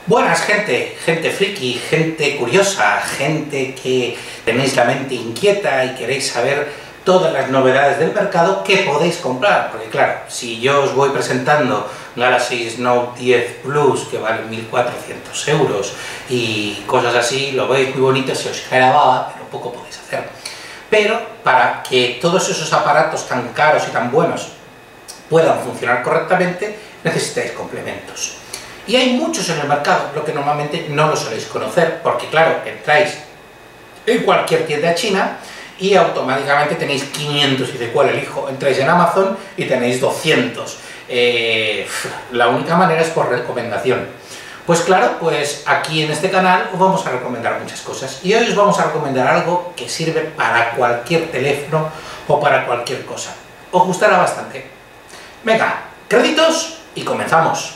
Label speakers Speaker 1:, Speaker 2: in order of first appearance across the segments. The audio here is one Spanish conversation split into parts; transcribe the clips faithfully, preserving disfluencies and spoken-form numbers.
Speaker 1: Buenas gente, gente friki, gente curiosa, gente que tenéis la mente inquieta y queréis saber todas las novedades del mercado que podéis comprar, porque claro, si yo os voy presentando Galaxy Note diez Plus que vale mil cuatrocientos euros y cosas así, lo veis muy bonito, se os cae la baba, pero poco podéis hacer. Pero para que todos esos aparatos tan caros y tan buenos puedan funcionar correctamente, necesitáis complementos. Y hay muchos en el mercado, lo que normalmente no lo soléis conocer, porque claro, entráis en cualquier tienda china y automáticamente tenéis quinientos, y de cuál elijo. Entráis en Amazon y tenéis doscientos. Eh, la única manera es por recomendación. Pues claro, pues aquí en este canal os vamos a recomendar muchas cosas. Y hoy os vamos a recomendar algo que sirve para cualquier teléfono o para cualquier cosa. Os gustará bastante. Venga, créditos y comenzamos.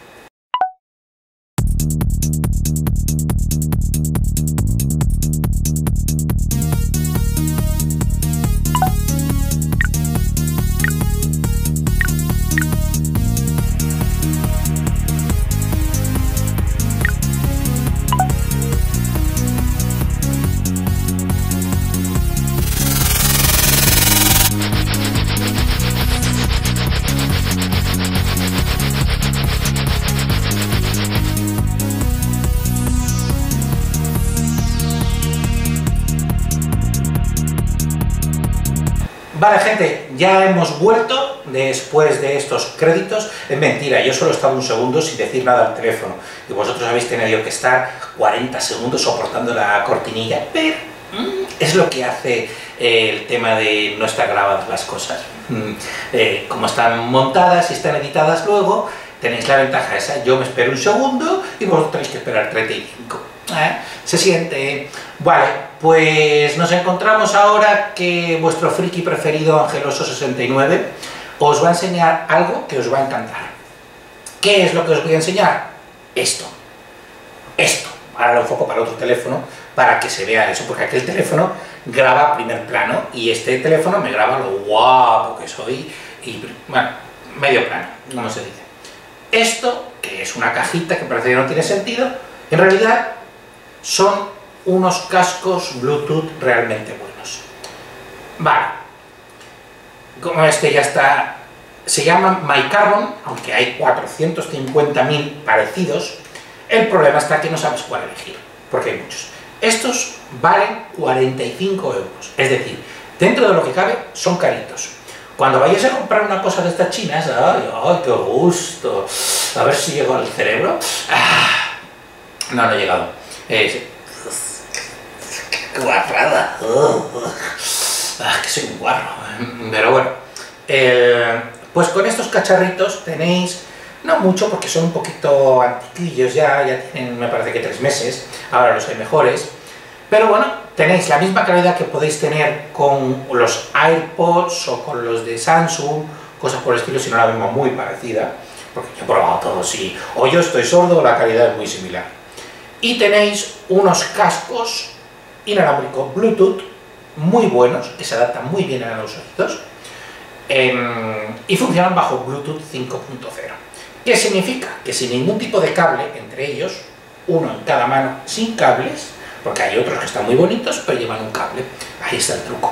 Speaker 1: Vale gente, ya hemos vuelto después de estos créditos. Es mentira, yo solo he estado un segundo sin decir nada al teléfono y vosotros habéis tenido que estar cuarenta segundos soportando la cortinilla, pero mm, es lo que hace eh, el tema de no estar grabadas las cosas. Mm, eh, como están montadas y están editadas luego, tenéis la ventaja esa. Yo me espero un segundo y vosotros tenéis que esperar treinta y cinco. ¿Eh? Se siente. Vale, pues nos encontramos ahora que vuestro friki preferido Angeloso sesenta y nueve os va a enseñar algo que os va a encantar. ¿Qué es lo que os voy a enseñar? Esto. Esto. Ahora lo enfoco para otro teléfono para que se vea eso, porque aquel teléfono graba primer plano y este teléfono me graba lo guapo que soy y, bueno, medio plano, como se dice. Esto, que es una cajita que parece que no tiene sentido, en realidad son unos cascos Bluetooth realmente buenos. Vale, como este ya está, se llaman MyCarbon, aunque hay cuatrocientos cincuenta mil parecidos. El problema está que no sabes cuál elegir, porque hay muchos. Estos valen cuarenta y cinco euros, es decir, dentro de lo que cabe son caritos. Cuando vayáis a comprar una cosa de estas chinas, ¡ay, ay, qué gusto! A ver si llego al cerebro. Ah, no, no he llegado. Eh, ¡Qué guarrada! Ah, que soy un guarro. Pero bueno, eh, pues con estos cacharritos tenéis, no mucho porque son un poquito antiquillos ya, ya tienen me parece que tres meses, ahora los hay mejores, pero bueno, tenéis la misma calidad que podéis tener con los AirPods o con los de Samsung, cosas por el estilo, si no la misma muy parecida, porque yo he probado todos y o yo estoy sordo o la calidad es muy similar. Y tenéis unos cascos inalámbricos Bluetooth muy buenos, que se adaptan muy bien a los oídos eh, y funcionan bajo Bluetooth cinco punto cero. ¿Qué significa? Que sin ningún tipo de cable entre ellos, uno en cada mano sin cables, porque hay otros que están muy bonitos pero llevan un cable, ahí está el truco.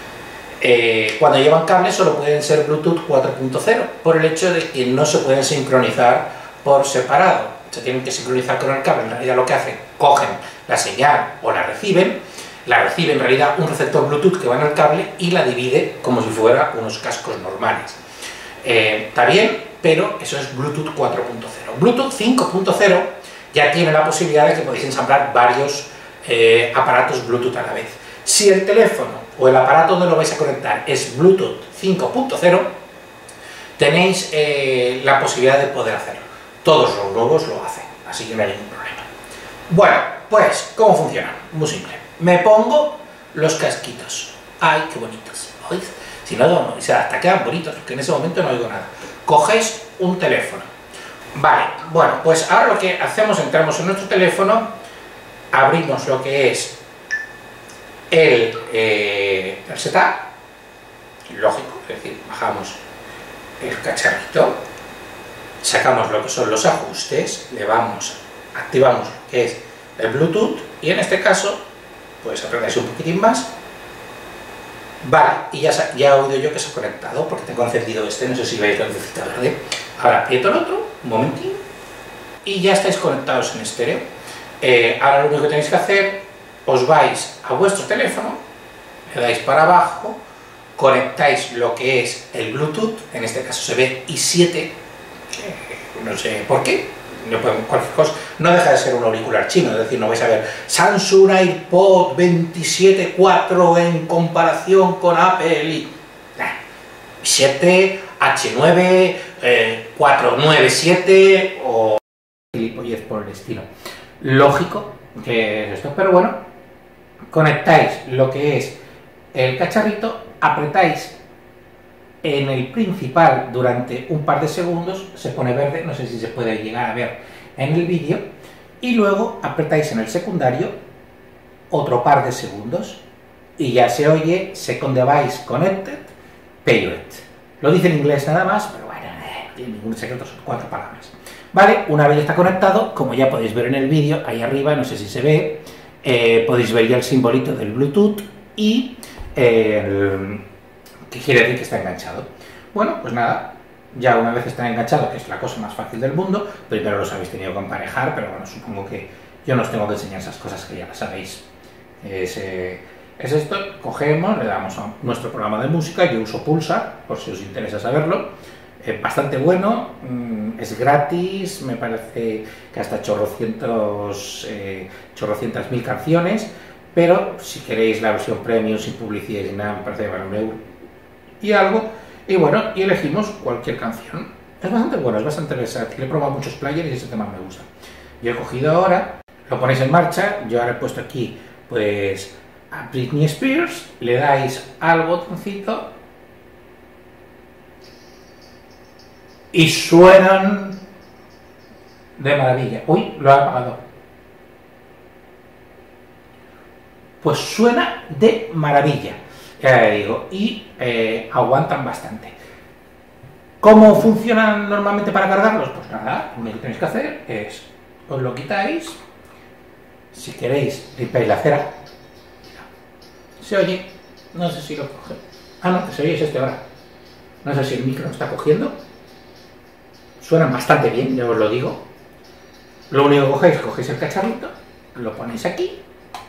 Speaker 1: Eh, cuando llevan cables solo pueden ser Bluetooth cuatro punto cero, por el hecho de que no se pueden sincronizar por separado. Se tienen que sincronizar con el cable. En realidad lo que hacen, cogen la señal o la reciben, la recibe en realidad un receptor Bluetooth que va en el cable y la divide como si fuera unos cascos normales. Eh, está bien, pero eso es Bluetooth cuatro punto cero. Bluetooth cinco punto cero ya tiene la posibilidad de que podéis ensamblar varios eh, aparatos Bluetooth a la vez. Si el teléfono o el aparato donde lo vais a conectar es Bluetooth cinco punto cero, tenéis eh, la posibilidad de poder hacerlo. Todos los nuevos lo hacen, así que no hay ningún problema. Bueno, pues, ¿cómo funciona? Muy simple. Me pongo los casquitos. ¡Ay, qué bonitos! ¿Oís? Si no, no, o sea, hasta quedan bonitos, porque en ese momento no oigo nada. Cogéis un teléfono. Vale, bueno, pues ahora lo que hacemos, entramos en nuestro teléfono, abrimos lo que es el, eh, el setup, lógico, es decir, bajamos el cacharrito, sacamos lo que son los ajustes, le vamos activamos lo que es el Bluetooth y en este caso, pues apretáis un poquitín más. Vale, y ya, se, ya he oído yo que se ha conectado, porque tengo encendido este, no sé si veis la lucecita verde. Ahora aprieto el otro, un momentín, y ya estáis conectados en estéreo. Eh, ahora lo único que tenéis que hacer, os vais a vuestro teléfono, le dais para abajo, conectáis lo que es el Bluetooth, en este caso se ve i siete, eh, no sé por qué, no, cualquier cosa, no deja de ser un auricular chino, es decir, no vais a ver Samsung AirPod veintisiete cuatro en comparación con Apple y... Nah, i siete, hache nueve, eh, cuatrocientos noventa y siete o... gilipollez por el estilo. Lógico que es esto, pero bueno, conectáis lo que es el cacharrito, apretáis en el principal durante un par de segundos, se pone verde, no sé si se puede llegar a ver en el vídeo, y luego apretáis en el secundario otro par de segundos y ya se oye Second Device Connected Period. Lo dice en inglés nada más, pero bueno, no tiene ningún secreto, son cuatro palabras. Vale, una vez está conectado, como ya podéis ver en el vídeo, ahí arriba, no sé si se ve, eh, podéis ver ya el simbolito del Bluetooth y eh, el, que quiere decir que está enganchado. Bueno, pues nada, ya una vez está enganchado, que es la cosa más fácil del mundo, primero los habéis tenido que emparejar, pero bueno, supongo que yo no os tengo que enseñar esas cosas que ya las sabéis. Es, eh, es esto, cogemos, le damos a nuestro programa de música, yo uso Pulsar, por si os interesa saberlo. Eh, bastante bueno, mmm, es gratis, me parece que hasta chorrocientos, eh, chorrocientas mil canciones, pero si queréis la versión premium sin publicidad y nada, me parece que vale un euro y algo, y bueno, y elegimos cualquier canción. Es bastante bueno, es bastante versátil, he probado muchos players y ese tema me gusta. Yo he cogido ahora, lo ponéis en marcha, yo ahora he puesto aquí, pues, a Britney Spears, le dais al botoncito, y suenan de maravilla. Uy, lo he apagado. Pues suena de maravilla, ya digo, y eh, aguantan bastante. ¿Cómo funcionan normalmente para cargarlos? Pues nada, lo único que tenéis que hacer es, os lo quitáis, si queréis limpiáis la cera, se oye, no sé si lo coge, ah no, que se oye es este ahora, no sé si el micro está cogiendo. Suenan bastante bien, ya os lo digo. Lo único que cogéis, cogéis el cacharrito, lo ponéis aquí,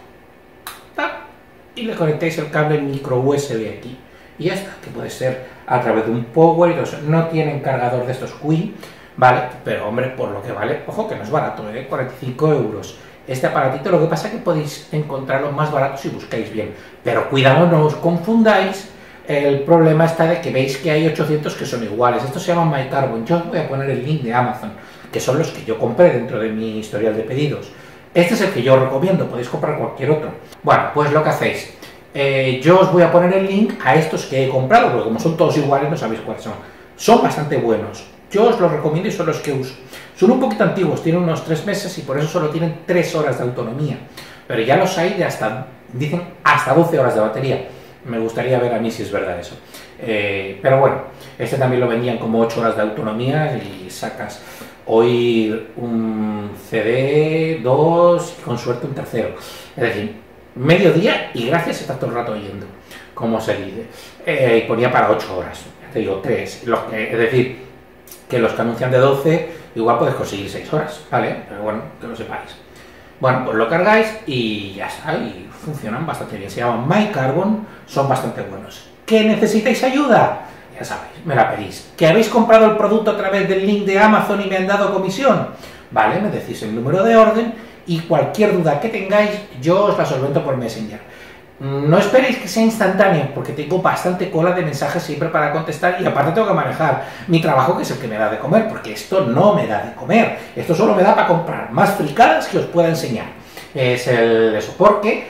Speaker 1: ¡tac! Y le conectáis el cable micro U S B aquí. Y ya está, que puede ser a través de un power y todo eso. No tienen cargador de estos Qi, ¿vale? Pero hombre, por lo que vale, ojo que no es barato, ¿eh? cuarenta y cinco euros. Este aparatito, lo que pasa es que podéis encontrarlo más barato si buscáis bien. Pero cuidado, no os confundáis. El problema está de que veis que hay ochocientos que son iguales. Estos se llaman MyCarbon. Yo os voy a poner el link de Amazon, que son los que yo compré dentro de mi historial de pedidos. Este es el que yo os recomiendo, podéis comprar cualquier otro. Bueno, pues lo que hacéis, eh, yo os voy a poner el link a estos que he comprado, porque como son todos iguales no sabéis cuáles son. Son bastante buenos. Yo os los recomiendo y son los que uso. Son un poquito antiguos, tienen unos tres meses y por eso solo tienen tres horas de autonomía. Pero ya los hay de hasta, dicen, hasta doce horas de batería. Me gustaría ver a mí si es verdad eso. Eh, pero bueno, este también lo vendían como ocho horas de autonomía y sacas hoy un C D, dos y con suerte un tercero. Es decir, mediodía y gracias está todo el rato oyendo, como se dice. Eh, y ponía para ocho horas, ya te digo tres. Los que, es decir, que los que anuncian de doce, igual podéis conseguir seis horas, ¿vale? Pero bueno, que lo sepáis. Bueno, pues lo cargáis y ya está, y funcionan bastante bien. Se llaman MyCarbon, son bastante buenos. ¿Que necesitáis ayuda? Ya sabéis, me la pedís. ¿Que habéis comprado el producto a través del link de Amazon y me han dado comisión? Vale, me decís el número de orden y cualquier duda que tengáis, yo os la solvento por Messenger. No esperéis que sea instantáneo, porque tengo bastante cola de mensajes siempre para contestar y aparte tengo que manejar mi trabajo, que es el que me da de comer, porque esto no me da de comer, esto solo me da para comprar más fricadas que os pueda enseñar. Es el eso, porque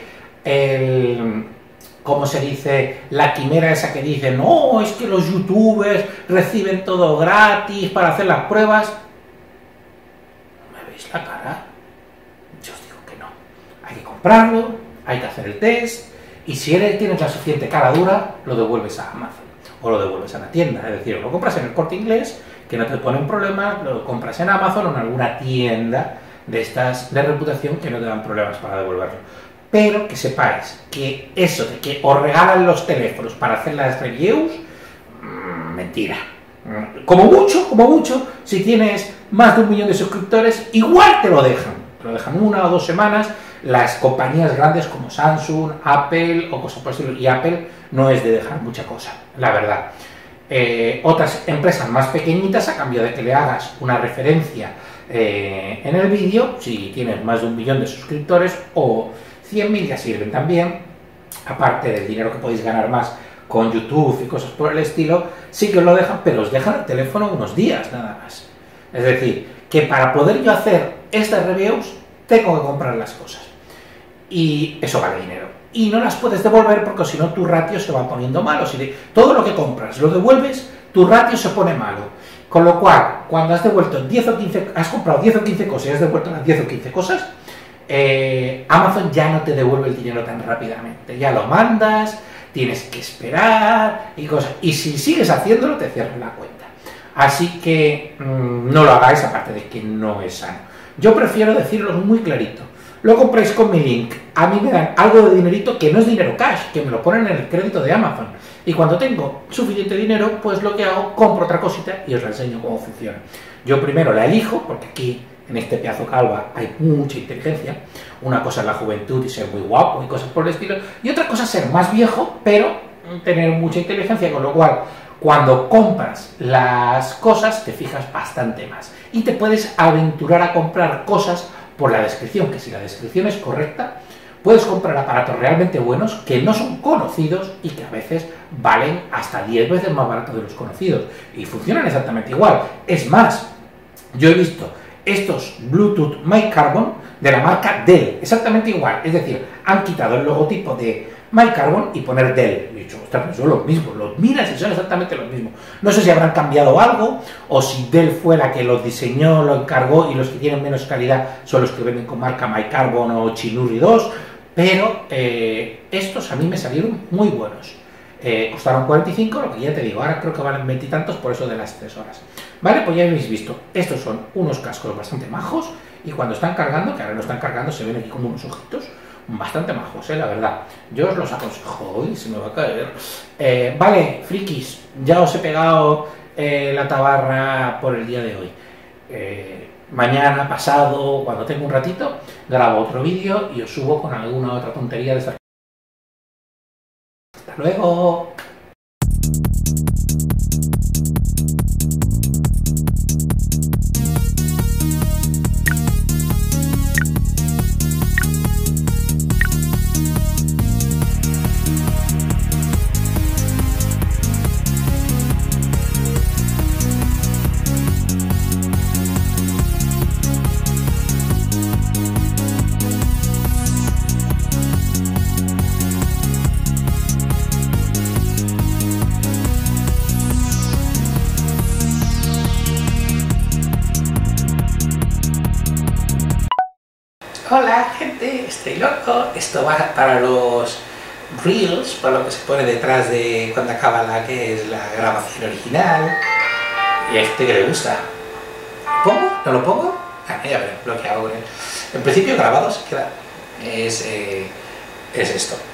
Speaker 1: el, ¿cómo se dice? La quimera esa que dice, no, es que los youtubers reciben todo gratis para hacer las pruebas. ¿Me veis la cara? Yo os digo que no. Hay que comprarlo, hay que hacer el test. Y si eres, tienes la suficiente cara dura, lo devuelves a Amazon o lo devuelves a la tienda. Es decir, lo compras en el Corte Inglés, que no te ponen problemas, lo compras en Amazon o en alguna tienda de estas de reputación que no te dan problemas para devolverlo. Pero que sepáis que eso de que os regalan los teléfonos para hacer las reviews, mmm, mentira. Como mucho, como mucho, si tienes más de un millón de suscriptores, igual te lo dejan. Te lo dejan una o dos semanas. Las compañías grandes como Samsung, Apple o cosas por el estilo, y Apple no es de dejar mucha cosa, la verdad. Eh, otras empresas más pequeñitas, a cambio de que le hagas una referencia eh, en el vídeo, si tienes más de un millón de suscriptores o cien mil ya sirven también, aparte del dinero que podéis ganar más con YouTube y cosas por el estilo, sí que os lo dejan, pero os dejan el teléfono unos días nada más. Es decir, que para poder yo hacer estas reviews tengo que comprar las cosas y eso vale dinero y no las puedes devolver porque si no tu ratio se va poniendo malo. Si de, todo lo que compras lo devuelves, tu ratio se pone malo, con lo cual cuando has devuelto diez o quince, has comprado diez o quince cosas y has devuelto las diez o quince cosas, eh, Amazon ya no te devuelve el dinero tan rápidamente, ya lo mandas, tienes que esperar y cosas, y si sigues haciéndolo te cierran la cuenta. Así que mmm, no lo hagáis, aparte de que no es sano. Yo prefiero decirlo muy clarito. Lo compráis con mi link, a mí me dan algo de dinerito que no es dinero cash, que me lo ponen en el crédito de Amazon. Y cuando tengo suficiente dinero, pues lo que hago, compro otra cosita y os la enseño cómo funciona. Yo primero la elijo, porque aquí, en este pedazo calva, hay mucha inteligencia. Una cosa es la juventud y ser muy guapo y cosas por el estilo, y otra cosa es ser más viejo, pero tener mucha inteligencia, con lo cual, cuando compras las cosas, te fijas bastante más. Y te puedes aventurar a comprar cosas por la descripción, que si la descripción es correcta, puedes comprar aparatos realmente buenos que no son conocidos y que a veces valen hasta diez veces más barato de los conocidos. Y funcionan exactamente igual. Es más, yo he visto estos Bluetooth MyCarbon de la marca Dell, exactamente igual. Es decir, han quitado el logotipo de MyCarbon y poner Dell. He dicho, ostras, pues son los mismos, los miras y son exactamente los mismos. No sé si habrán cambiado algo, o si Dell fue la que los diseñó, lo encargó, y los que tienen menos calidad son los que venden con marca MyCarbon o Chinurri dos, pero eh, estos a mí me salieron muy buenos. Eh, costaron cuarenta y cinco, lo que ya te digo, ahora creo que valen veintitantos por eso de las tres horas. Vale, pues ya habéis visto, estos son unos cascos bastante majos, y cuando están cargando, que ahora no están cargando, se ven aquí como unos ojitos, bastante majos, eh, la verdad. Yo os los aconsejo. Uy, se me va a caer. Eh, vale, frikis, ya os he pegado eh, la tabarra por el día de hoy. Eh, mañana, pasado, cuando tengo un ratito, grabo otro vídeo y os subo con alguna otra tontería de esta. Hasta luego. Hola gente, estoy loco. Esto va para los reels, para lo que se pone detrás de cuando acaba la que es la grabación original. Y a este que le gusta. ¿Lo pongo? ¿No lo pongo? Ah, ya veré lo que hago con él. En principio grabado se queda. Es, eh, es esto.